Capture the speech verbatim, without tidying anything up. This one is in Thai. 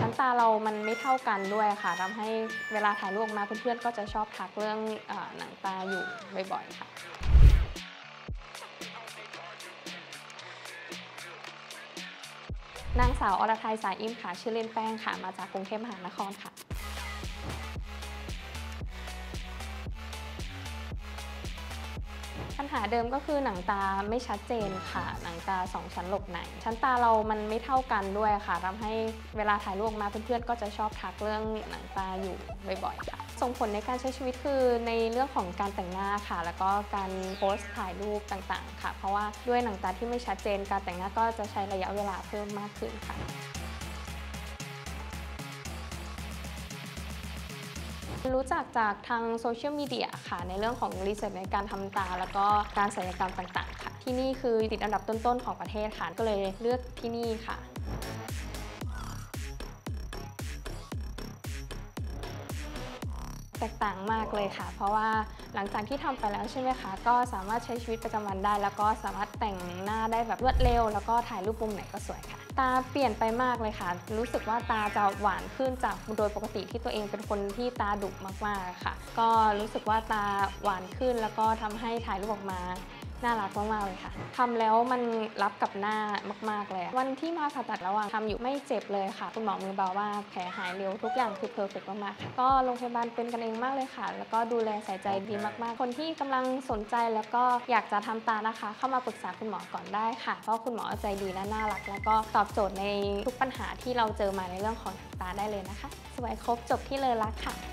ชั้นตาเรามันไม่เท่ากันด้วยค่ะทำให้เวลาถ่ายรูปออกมาเพื่อนๆก็จะชอบทักเรื่องเอ่อหนังตาอยู่บ่อยๆค่ะนางสาวอรทัยสายอิมค่ะชื่อเล่นแป้งค่ะมาจากกรุงเทพมหานครค่ะปัญหาเดิมก็คือหนังตาไม่ชัดเจนค่ะหนังตาสองชั้นหลบในชั้นตาเรามันไม่เท่ากันด้วยค่ะทำให้เวลาถ่ายรูปออกมาเพื่อนๆก็จะชอบทักเรื่องหนังตาอยู่บ่อยๆค่ะส่งผลในการใช้ชีวิตคือในเรื่องของการแต่งหน้าค่ะแล้วก็การโพสต์ถ่ายรูปต่างๆค่ะเพราะว่าด้วยหนังตาที่ไม่ชัดเจนการแต่งหน้าก็จะใช้ระยะเวลาเพิ่มมากขึ้นค่ะรู้จักจากทางโซเชียลมีเดียค่ะในเรื่องของรีเสิร์ชในการทำตาแล้วก็การศัลยกรรมต่างๆค่ะที่นี่คือติดอันดับต้นๆของประเทศค่ะก็เลยเลือกที่นี่ค่ะแตกต่างมากเลยค่ะเพราะว่าหลังจากที่ทำไปแล้วใช่ไหมคะก็สามารถใช้ชีวิตประจำวันได้แล้วก็สามารถแต่งหน้าได้แบบรวดเร็วแล้วก็ถ่ายรูปมุมไหนก็สวยค่ะตาเปลี่ยนไปมากเลยค่ะรู้สึกว่าตาจะหวานขึ้นจากโดยปกติที่ตัวเองเป็นคนที่ตาดุมากๆค่ะก็รู้สึกว่าตาหวานขึ้นแล้วก็ทำให้ถ่ายรูปออกมาน่ารักมากๆเลยค่ะทำแล้วมันรับกับหน้ามากๆเลยวันที่มาผ่าตัดระหว่างทำอยู่ไม่เจ็บเลยค่ะคุณหมอมือเบามากแผลหายเร็วทุกอย่างคือเพอร์เฟกต์มากๆค่ะก็โรงพยาบาลเป็นกันเองมากเลยค่ะแล้วก็ดูแลใส่ใจดีมากๆคนที่กำลังสนใจแล้วก็อยากจะทำตานะคะเข้ามาปรึกษาคุณหมอก่อนได้ค่ะเพราะคุณหมอใจดีและน่ารักแล้วก็ตอบโจทย์ในทุกปัญหาที่เราเจอมาในเรื่องของตาได้เลยนะคะสวยครบจบที่เลอรักค่ะ